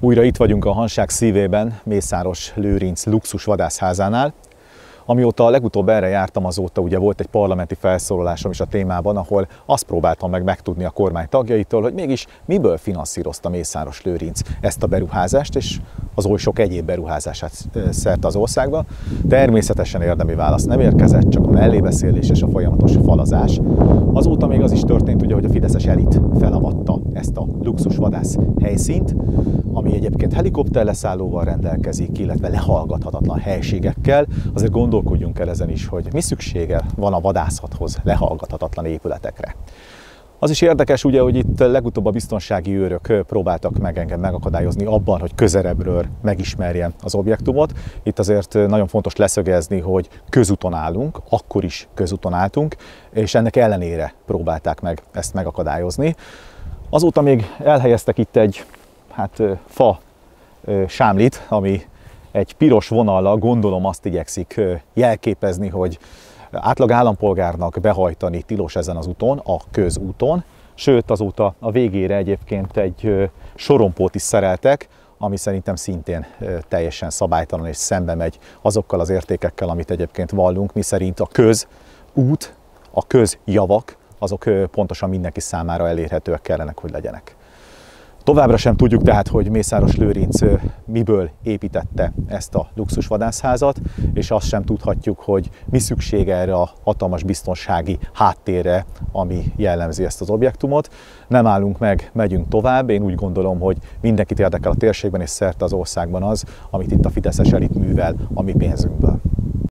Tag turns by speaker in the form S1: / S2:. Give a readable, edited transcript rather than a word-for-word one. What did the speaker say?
S1: Újra itt vagyunk a Hanság szívében, Mészáros Lőrinc luxus vadászházánál. Amióta legutóbb erre jártam, azóta ugye volt egy parlamenti felszólalásom is a témában, ahol azt próbáltam meg megtudni a kormány tagjaitól, hogy mégis miből finanszírozta Mészáros Lőrinc ezt a beruházást, és az oly sok egyéb beruházását szerte az országba. Természetesen érdemi válasz nem érkezett, csak a mellébeszélés és a folyamatos falazás. Azóta még az is történt, ugye, hogy a fideszes elit felavatta ezt a luxus vadász helyszínt, ami egyébként helikopterleszállóval rendelkezik, illetve lehallgathatatlan helységekkel. Azért gondolkodjunk el ezen is, hogy mi szüksége van a vadászathoz lehallgathatatlan épületekre. Az is érdekes, ugye, hogy itt legutóbb a biztonsági őrök próbáltak meg engem megakadályozni abban, hogy közelebbről megismerjem az objektumot. Itt azért nagyon fontos leszögezni, hogy közúton állunk, akkor is közúton álltunk, és ennek ellenére próbálták meg ezt megakadályozni. Azóta még elhelyeztek itt egy fa sámlit, ami egy piros vonallal, gondolom azt igyekszik jelképezni, hogy átlag állampolgárnak behajtani tilos ezen az úton, a közúton. Sőt, azóta a végére egyébként egy sorompót is szereltek, ami szerintem szintén teljesen szabálytalan és szembe megy azokkal az értékekkel, amit egyébként vallunk, miszerint a közút, a közjavak, azok pontosan mindenki számára elérhetőek kellenek, hogy legyenek. Továbbra sem tudjuk tehát, hogy Mészáros Lőrinc miből építette ezt a luxusvadászházat, és azt sem tudhatjuk, hogy mi szüksége erre a hatalmas biztonsági háttérre, ami jellemzi ezt az objektumot. Nem állunk meg, megyünk tovább. Én úgy gondolom, hogy mindenkit érdekel a térségben és szerte az országban az, amit itt a fideszes elit művel a mi pénzünkből.